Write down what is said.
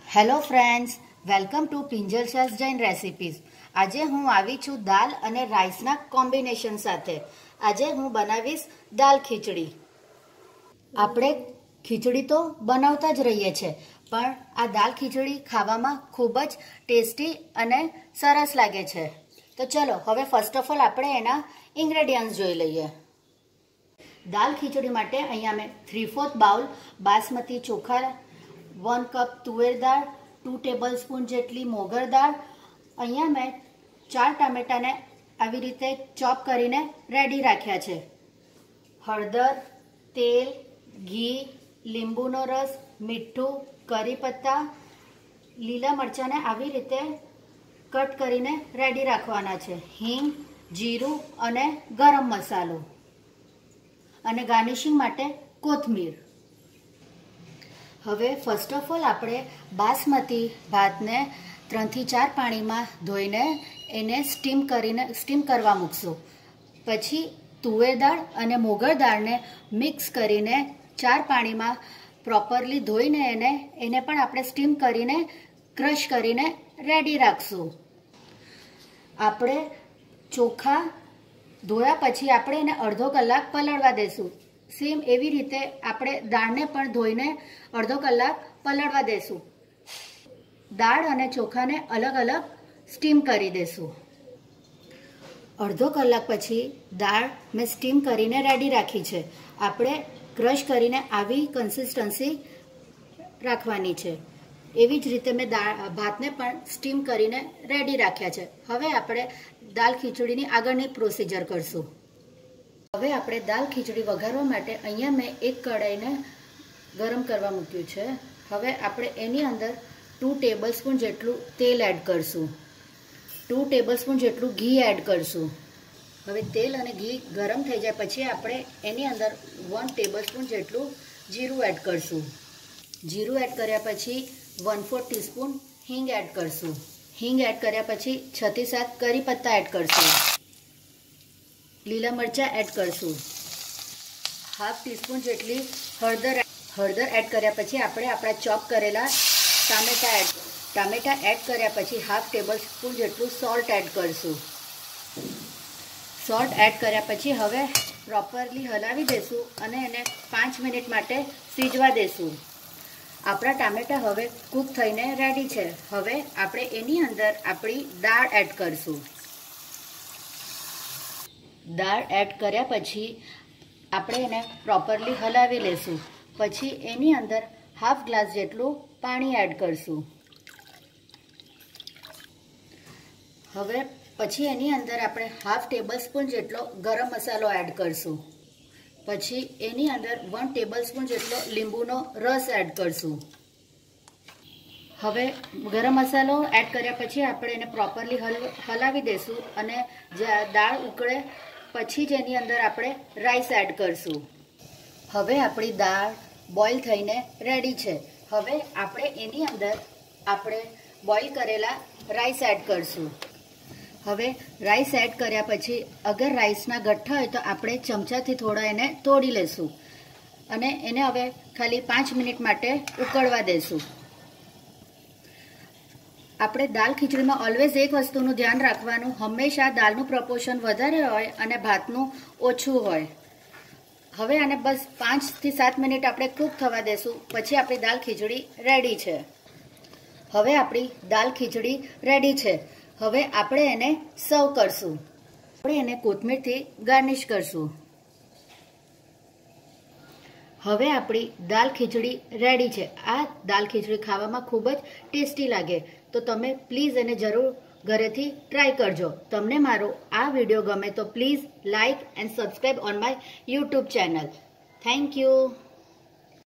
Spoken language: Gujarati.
હેલો ફ્રેન્ડ્સ, વેલકમ ટુ પિંજલશાસ જૈન રેસિપીઝ. આજે હું આવી છું દાલ અને રાઈસના કોમ્બિનેશન સાથે. આજે હું બનાવીશ દાલ ખીચડી. આપણે ખીચડી તો બનાવતા જ રહીએ છીએ, પણ આ દાલ ખીચડી ખાવામાં ખૂબ જ ટેસ્ટી અને સરસ લાગે છે. તો ચલો હવે ફર્સ્ટ ઓફ ઓલ આપણે એના ઇન્ગ્રેડિયન્ટ્સ જોઈ લઈએ. દાલ ખીચડી માટે અહીંયા મેં 3/4 બાઉલ બાસમતી ચોખા, 1 કપ તુવેર દાળ, 2 ટેબલસ્પૂન જેટલી મોગર દાળ. અહીંયા મેં 4 ટામેટાને આવી રીતે ચોપ કરીને રેડી રાખ્યા છે. હળદર, તેલ, ઘી, લીંબુનો રસ, મીઠું, કરી પત્તા, લીલા મરચાંને આવી રીતે કટ કરીને રેડી રાખવાના છે. હિંગ, જીરું અને ગરમ મસાલો અને ગાર્નિશિંગ માટે કોથમીર. હવે ફર્સ્ટ ઓફ ઓલ આપણે બાસમતી ભાતને 3 થી 4 પાણીમાં ધોઈને એને સ્ટીમ કરવા મૂકશું. પછી તુવેર દાળ અને મોગર દાળને મિક્સ કરીને 4 પાણીમાં પ્રોપરલી ધોઈને એને પણ આપણે સ્ટીમ કરીને ક્રશ કરીને રેડી રાખશું. આપણે ચોખા ધોયા પછી આપણે એને અડધો કલાક પલાળવા દેશું. સેમ એવી રીતે આપણે દાળને પણ ધોઈને અડધો કલાક પલાળવા દેશું. દાળ અને ચોખાને અલગ અલગ સ્ટીમ કરી દેશું. અડધો કલાક પછી દાળ મેં સ્ટીમ કરીને રેડી રાખી છે. આપણે ક્રશ કરીને આવી કન્સિસ્ટન્સી રાખવાની છે. એવી જ રીતે મેં ભાતને પણ સ્ટીમ કરીને રેડી રાખ્યા છે. હવે આપણે દાલ ખીચડીની આગળની પ્રોસિજર કરશું. હવે આપણે દાલ ખીચડી વઘારવા માટે અહીંયા મેં એક કઢાઈને ગરમ કરવા મૂક્યું છે. હવે આપણે એની અંદર 2 ટેબલસ્પૂન જેટલું તેલ એડ કરશું. 2 ટેબલસ્પૂન જેટલું ઘી એડ કરશું. હવે તેલ અને ઘી ગરમ થઈ જાય પછી આપણે એની અંદર 1 ટેબલસ્પૂન જેટલું જીરું એડ કરશું. જીરું એડ કર્યા પછી 1/4 ટીસ્પૂન હિંગ એડ કરશું. હિંગ એડ કર્યા પછી 6 થી 7 કરી પત્તા એડ કરશું. લીલા મરચાં એડ કરશું. 1/2 ટીસ્પૂન જેટલી હળદર એડ કર્યા પછી આપણે આપણા ચોપ કરેલા ટામેટા એડ કર્યા પછી 1/2 ટેબલસ્પૂન જેટલું સોલ્ટ એડ કરશું. સોલ્ટ એડ કર્યા પછી હવે પ્રોપરલી હલાવી દેશું અને એને 5 મિનિટ માટે સીજવા દેશું. આપણા ટામેટા હવે કૂક થઈને રેડી છે. હવે આપણે એની અંદર આપણી દાળ એડ કરશું. દાળ એડ કર્યા પછી આપણે એને પ્રોપરલી હલાવી લેશું. પછી એની અંદર 1/2 ગ્લાસ જેટલું પાણી એડ કરશું. હવે પછી એની અંદર આપણે 1/2 ટેબલસ્પૂન જેટલો ગરમ મસાલો એડ કરશું. પછી એની અંદર 1 ટેબલસ્પૂન જેટલો લીંબુનો રસ એડ કરશું. હવે ગરમ મસાલો એડ કર્યા પછી આપણે એને પ્રોપરલી હલાવી દેશું અને દાળ ઉકળે પછી જ એની અંદર આપણે રાઈસ એડ કરશું. હવે આપણી દાળ બોઇલ થઈને રેડી છે. હવે આપણે એની અંદર આપણે બોઇલ કરેલા રાઈસ એડ કરશું. હવે રાઈસ એડ કર્યા પછી અગર રાઈસના ગઠ્ઠા હોય તો આપણે ચમચાથી થોડા એને તોડી લેશું અને એને હવે ખાલી 5 મિનિટ માટે ઉકળવા દેશું. આપણે દાલ ખીચડીમાં ઓલવેઝ એક વસ્તુનું ધ્યાન રાખવાનું, હંમેશા દાળનું પ્રપોર્શન વધારે હોય અને ભાતનું ઓછું હોય. હવે આને બસ 5 થી 7 મિનિટ આપણે કૂક થવા દેશું. પછી આપણી દાલ ખીચડી રેડી છે. હવે આપણી દાલ ખીચડી રેડી છે. હવે આપણે એને સર્વ કરશું. આપણે એને કોથમીરથી ગાર્નિશ કરશું. હવે આપણી દાલ ખીચડી રેડી છે. આ દાલ ખીચડી ખાવામાં ખૂબ જ ટેસ્ટી લાગે. તો તમે પ્લીઝ એને જરૂર ઘરેથી ટ્રાય કરજો. તમને મારો આ વિડીયો ગમે તો please like and subscribe on my YouTube channel. Thank you.